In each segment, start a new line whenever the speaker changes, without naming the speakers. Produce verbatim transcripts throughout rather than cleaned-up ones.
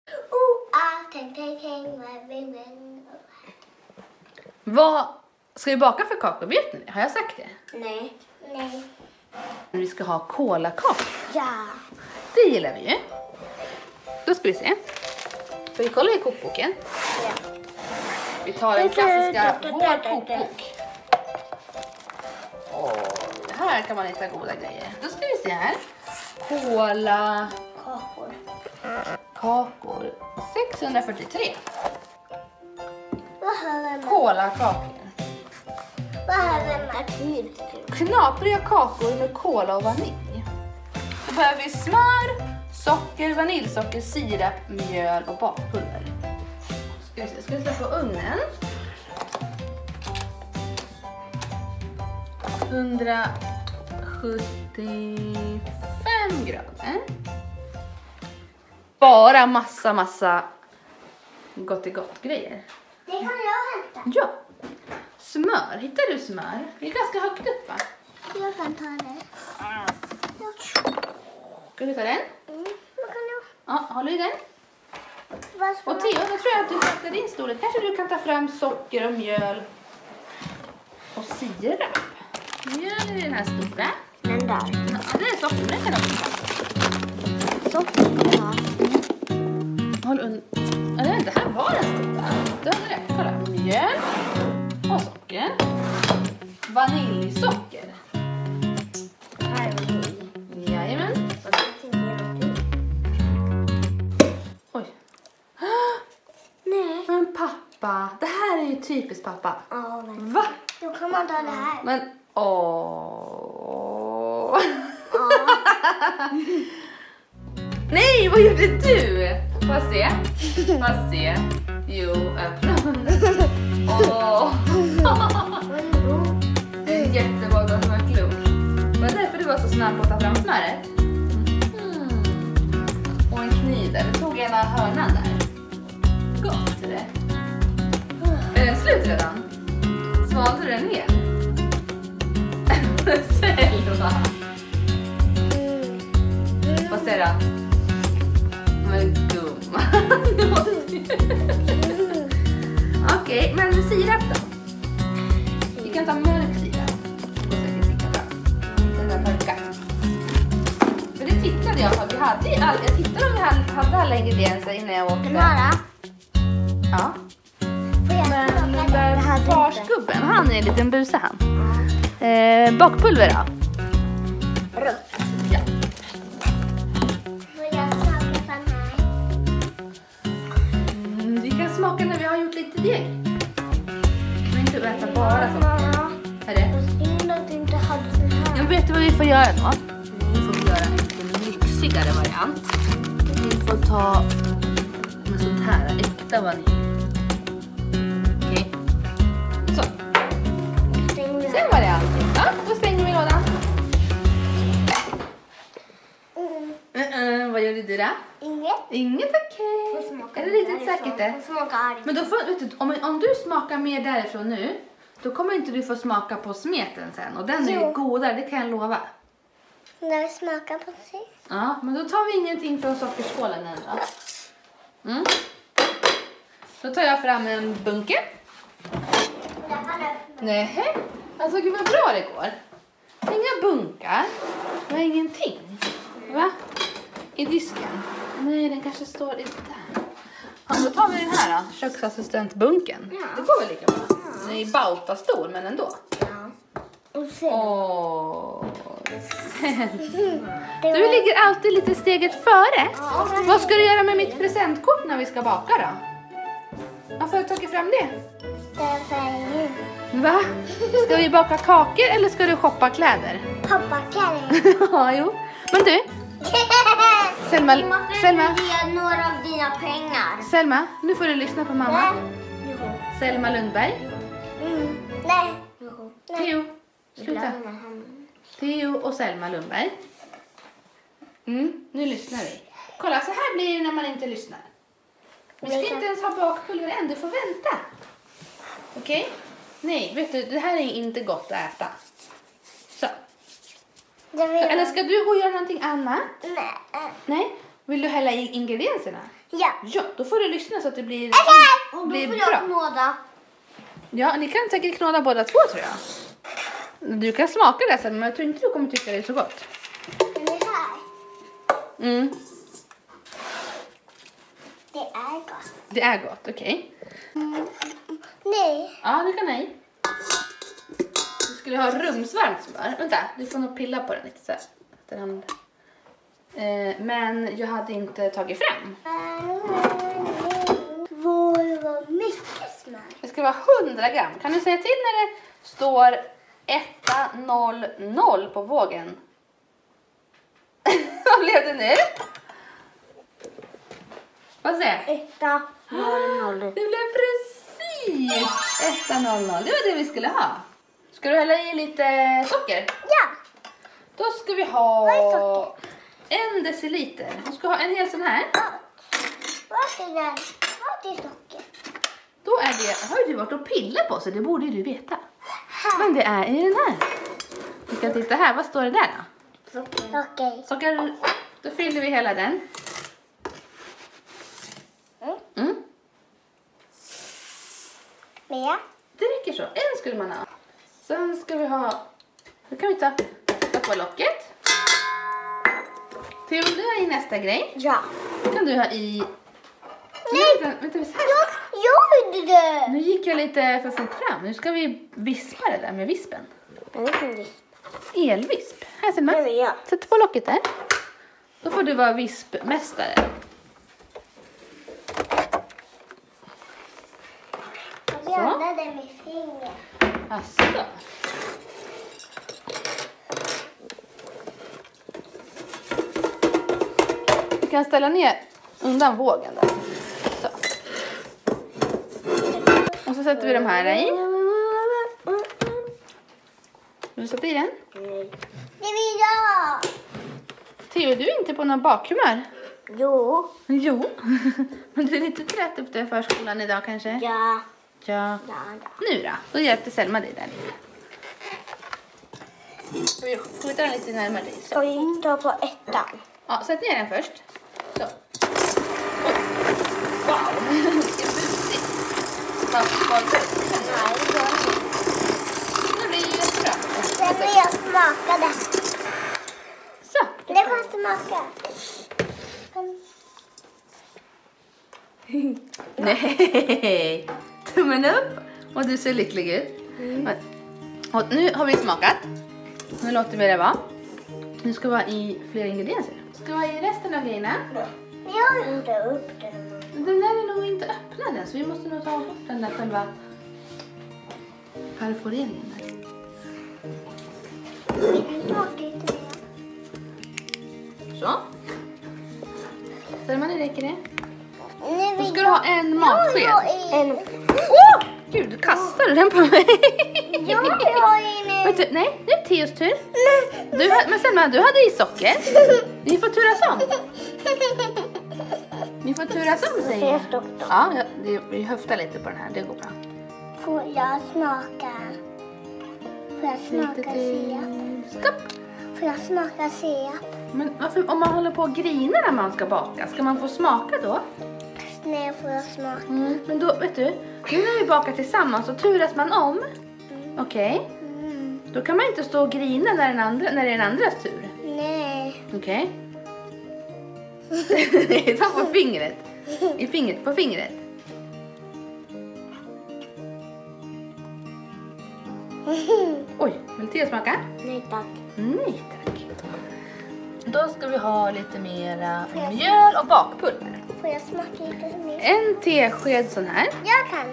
Oh, ah, tänk, tänk, tänk, vem, vem.
Vad ska vi baka för kakor? Vet ni? Har jag sagt det?
Nej. Nej.
Vi ska ha kolakakor.
Ja.
Det gillar vi ju. Då ska vi se. Ska vi kolla i kokboken?
Ja.
Vi tar den klassiska vår kokbok. Åh, här kan man hitta goda grejer. Då ska vi se här. Kola
Kakor.
kakor. sexhundrafyrtiotre.
Vad har vi?
Kolakakor.
Vad har vi med tid?
Knapriga kakor med kola och vanilj. Då behöver vi smör, socker, vaniljsocker, sirap, mjöl och bakpulver. Ska vi se, ska vi sätta på ugnen. hundrasjuttiofem grader. Bara massa, massa gott i gott grejer.
Det kan jag hämta.
Ja. Smör, hittar du smör? Det är ganska högt upp, va?
Jag kan ta det.
Ska du ta den?
Mm, vad kan jag?
Ja, håller i den.
Vad ska
Och Theo, då tror jag att du sätter din storlek. Kanske du kan ta fram socker och mjöl och sirap. Mjöl i den här stora.
Den där.
Ja, det är socker, den kan du ha.
Socker, ja.
Håll un... Ja, jag vet inte, här var den stora. Du har rätt, kolla. Mjöl och socker. Vaniljsocker.
Här är vanilj.
Jajamän.
Så det är någonting.
Oj.
Nej.
Men pappa, det här är ju typiskt pappa.
Ja, men.
Va?
Då kan man ta det här.
Men, åh.
Ja.
Nej, vad gjorde du? Får se. Får se. Jo, öppna. Åh. Det är jättebra att man är klok. Var det därför du var så snabb på att ta fram smöret? Mm. Och en kniv där. Du tog ena hörnan där. Gott det. Är den slut redan? Svalde du den helt? Selva. Vad säger du? Men gumma. Okej, men sirap då? Vi kan ta mörk sirap. Det går säkert lika bra. Den där mörka. För det tittade jag på. Vi hade i all... Jag tittade om vi hade alla ingredienser innan jag åkte.
Den här.
Ja.
Får jag
Men
smaka
den
det?
där
Det hade inte.
farsgubben, han är en liten buse han. Eh, bakpulver då?
Rött.
Ja.
Får jag smaka från här?
Mm, vi kan smaka när vi har gjort lite deg. Vi får inte äta bara socker. Är det?
Vad synd att du inte hade sån här.
Jag vet vad vi får göra då. Vi får göra en lite lyxigare variant. Vi får ta med sånt här äkta vanilj. Okej. Så. Sen var det allting. Ja, då stänger vi lådan.
Mm.
Uh-uh, vad gjorde du då?
Inget.
Inget okej. Okay. Är det riktigt säkert det?
Jag smakar.
Men då får, vet du, om, om du smakar mer därifrån nu, då kommer inte du få smaka på smeten sen. Och den är ju
Jo.
godare, det kan jag lova.
När vi smakar på sig.
Ja, men då tar vi ingenting från sockerskålen än då. Mm. Då tar jag fram en bunke. Nej, alltså gud vad bra det går. Inga bunkar. Det var ingenting. Va? I disken. Nej, den kanske står i där. Ja, då tar vi den här då. Köksassistentbunken.
Ja.
Det går väl lika bra. Den är bauta stor, men ändå.
Ja. Och sen.
Åh.
Det
Du
var-
ligger alltid lite steget före.
Ja.
Vad ska du göra med mitt presentkort när vi ska baka då? Varför har jag tagit fram det?
Det är färgen.
Va? Ska vi baka kakor eller ska du shoppa kläder?
Pappa kan
Ja, jo. Men du, Selma,
Du måste
Selma,
ge några av dina pengar.
Selma, nu får du lyssna på mamma.
Jo.
Selma Lundberg,
Mm. Nej. Jo.
Theo, sluta. Theo och Selma Lundberg. Mm, nu lyssnar vi. Kolla, så här blir det när man inte lyssnar. Vi ska inte ens ha bakpulver än, du får vänta. Okej? Okay? Nej, vet du, det här är inte gott att äta. Så.
Jag vet.
Eller ska du gå och göra någonting annat?
Nej.
Nej? Vill du hälla i ingredienserna?
Ja.
Ja, då får du lyssna så att det blir,
Okej.
blir
Och då
bra.
får jag knåda.
Ja, ni kan säkert knåda båda två tror jag. Du kan smaka det sen, men jag tror inte du kommer tycka det är så gott.
Den är här.
Mm.
Det är gott.
Det är gott, okej. Okay.
Mm. Nej.
Ja, du kan nej. Du skulle ha rumsvarmt smör. Vänta, du får nog pilla på den lite så här. Den eh, men jag hade inte tagit fram.
Vår var mycket smör.
Det ska vara hundra gram. Kan du säga till när det står ett noll noll på vågen? Vad blev det nu? Vad säger jag?
Etta, noll, noll.
Det blev precis ett noll noll. Det var det vi skulle ha. Ska du hälla i lite socker?
Ja.
Då ska vi ha
Vad är socker?
en deciliter. Du ska ha en hel sån här.
Vart är den? Vart är socker?
Då är det, har ju du varit och pillat på så det borde ju du veta. Men det är i den här. Vi ska titta här, vad står det där då?
Socker. Socker.
Socker, då fyller vi hela den. Mm.
Mer?
Det räcker så, en skulle man ha. Sen ska vi ha, då kan vi ta, ta på locket. Till du ha i nästa grej.
Ja.
Då kan du ha i...
Nej.
Vänta, vänta, vänta.
Jag gjorde det.
Nu gick jag lite för fort fram. Nu ska vi vispa det där med vispen.
Men det kan vi.
Elvisp. Här ser man.
Det vill jag.
Sätt på locket där. Då får du vara vispmästare.
Jag blandade med finger.
Asså. Du kan ställa ner undan vågen där. Så. Och så sätter vi de här i. Vill du sätta i den?
Nej. Det vill jag.
Theo, du är inte på någon bakhumör?
Jo.
Jo. Men du är lite trött efter förskolan idag kanske?
Ja.
Ja.
Ja, ja.
Nu då? Då hjälpte Selma dig där lite. Ska vi skjuta den lite närmare dig? Så.
Ska vi ta på ettan?
Ja, sätt ner den först. Så. Oj. Wow. Vilken busig. Ta på bussen.
Nej, det går inte.
Det blir ju jättebra.
Sen vill jag smaka det.
Så.
Det kan smaka.
Nej. Tummen upp. Och du ser lycklig ut. Mm. Och nu har vi smakat. Nu låter vi det vara. Nu ska vi ha i fler ingredienser. Ska vi ha i resten av grejerna?
Jag vill inte upp den.
Den där är nog inte öppnad än, så vi måste nog ta bort den där själva perforeringen där.
Vill du smaka lite mer?
Så. Selma, det räcker det.
Nu
Då
vill
ska du ha en matsked.
Jag vill ha en.
Åh! Gud, du kastade den på mig.
Jag vill ha en.
Vet du, nej, nu är det Theos tur. Du, ha- men Selma, du hade i socker. Vi får turas om. Vi får turas om, säger jag.
Jag stopp då.
Ja, ja, det, vi höftar lite på den här, det går bra.
Får jag smaka? Får jag smaka siap?
Stopp.
Får jag smaka siap?
Men varför, om man håller på och griner när man ska baka, ska man få smaka då?
Nej, får jag smaka?
Mm. Men då, vet du, nu när vi bakar tillsammans så turas man om.
Mm.
Okej?
Mm.
Då kan man inte stå och grina när, den andra, när det är den andras tur.
Nej.
Okej? Ta på fingret. I fingret, på fingret. Oj, vill Theo smaka?
Nej tack.
Nej tack. Då ska vi ha lite mera mjöl och bakpulver.
Får jag smaka lite mer?
En tesked sån här.
Jag kan.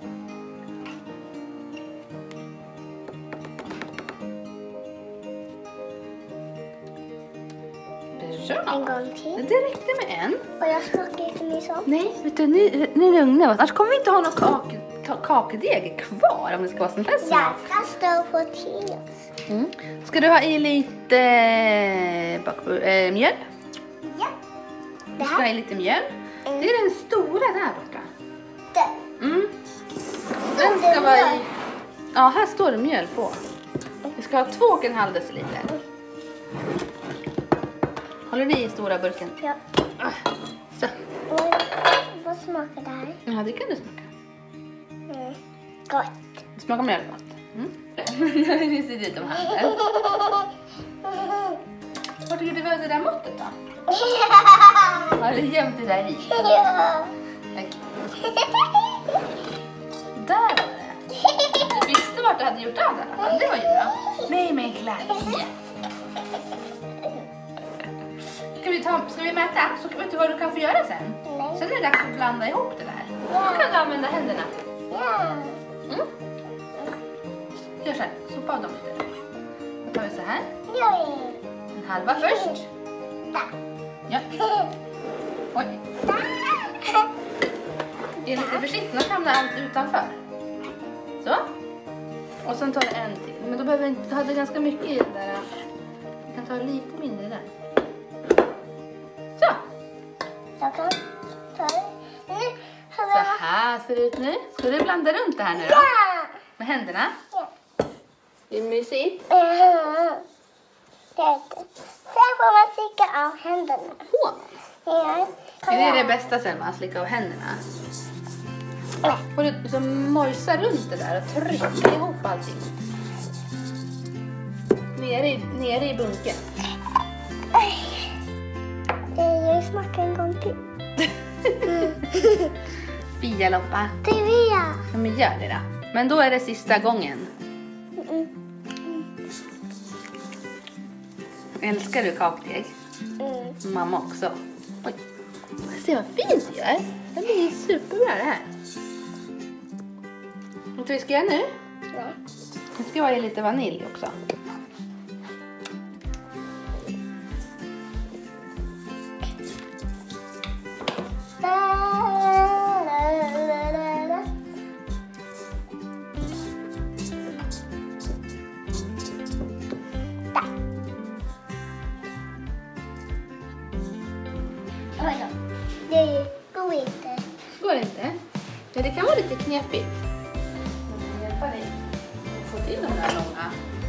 Bra.
En gång till.
Det räckte med en.
Får jag smaka lite mer så?
Nej, vet du, nu, nu lugnar vi oss. Annars kommer vi inte ha någon kak, ka- kakdeg kvar om det ska vara sånt här
Jag
snabbt.
ska stå på Teos.
Mm. Ska du ha i lite eh, bak- eh, mjöl?
Ja. Det
Du ska ha
här.
i lite mjöl. Det är den stora där borta.
Det.
Mm. Den ska vara i... Ja, här står det mjöl på. Vi ska ha två och en halv deciliter. Håller ni i stora burken?
Ja.
Ah, så.
Och vad smakar det här?
Ja, det kan du smaka.
Mm. Gott.
Det smakar mjölgott. Mm. Nu ser det ut om handen. Var tycker du var det där måttet då? Har du gömt det där i?
Ja.
Okay. Där var det. Du visste vart du hade gjort av det. Det var ju bra. Nej, men glass. Ska vi, ta, ska vi mäta? Så vet du vad du kan få göra sen?
Nej.
Sen är det dags att blanda ihop det där.
Ja.
Då kan du använda händerna.
Ja.
Mm. Gör så här. Sopa av dem lite. Då tar vi så här.
Ja.
En halva först. Ja. Oj. Är lite försiktig. Nu hamnar allt utanför. Så. Och sen tar du en till. Men då behöver vi inte, du hade ganska mycket i den där. Du kan ta lite mindre där. Så.
Jag kan ta det. Nu.
Så här ser det ut nu. Ska du blanda runt det här nu då?
Ja.
Med händerna.
Ja.
Det är mysigt.
Mm. Sen får man slicka av händerna.
Får man?
Ja.
Det är det bästa sen, man slickar av händerna. Och du liksom mojsar runt det där och trycker ihop allting. Nere i, nere i bunken.
Jag smakar en gång till.
Fia Loppa.
Det vill jag.
Ja, men gör det då. Men då är det sista gången.
Mm.
Älskar du kakdeg?
Mm.
Mamma också. Oj. Se vad fint det gör. Det blir superbra det här. Vet du vad vi ska göra nu?
Nej.
Nu ska jag ha i lite vanilj också.
Det går inte.
Går det inte? Ja, det kan vara lite knepigt. Jag kan hjälpa dig att få till de där långa.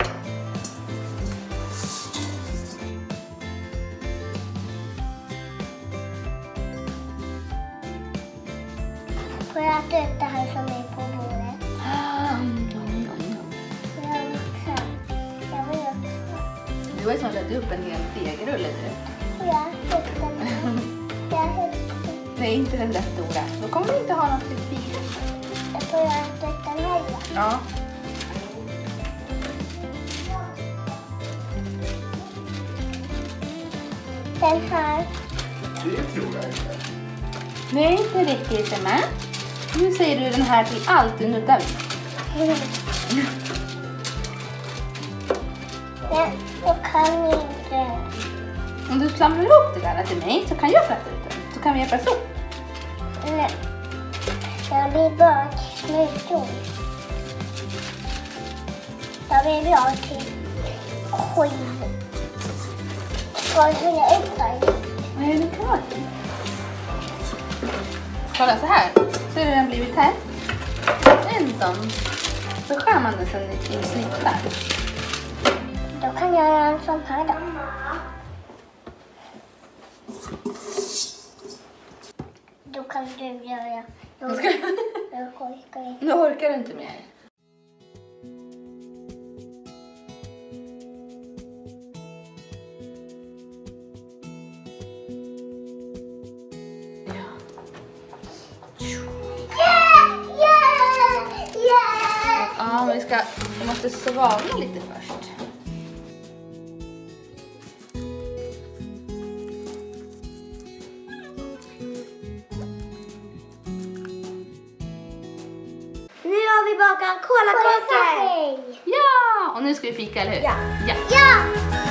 Får jag äta upp det här som är på bordet?
Ah, nom, nom, nom.
Jag vill också. Jag vill också.
Du har ju snart ätit upp en hel degrulle nu.
Får jag äta upp den här? Jag äter upp den.
Nej, inte den där stora. Då kommer vi inte ha något till fika.
Jag får jag äta upp den här?
Ja.
Den här.
Det tror jag inte.
Nej, det räcker inte med. Nu säger du den här till allt du nuddar vid.
Men jag kan inte.
Om du samlar ihop det där till mig så kan jag flätta ut den. Så kan vi hjälpas åt.
Nej. Jag vill bara till smutor. Jag vill ha till skiv. Ska jag höja upp dig?
Nej, det kan vara det. Kolla så här. Ser du den blivit här? En sån. Så skär man den sen i snittar.
Då kan jag göra en sån här då. Då kan du göra. Då,
Ska-
jag orkar inte.
Nu orkar du inte mer. Ja, men vi ska, vi måste svalna lite först.
Nu har vi bakat kolakakor.
Ja, och nu ska vi fika, eller hur?
Ja.
Ja.
Ja!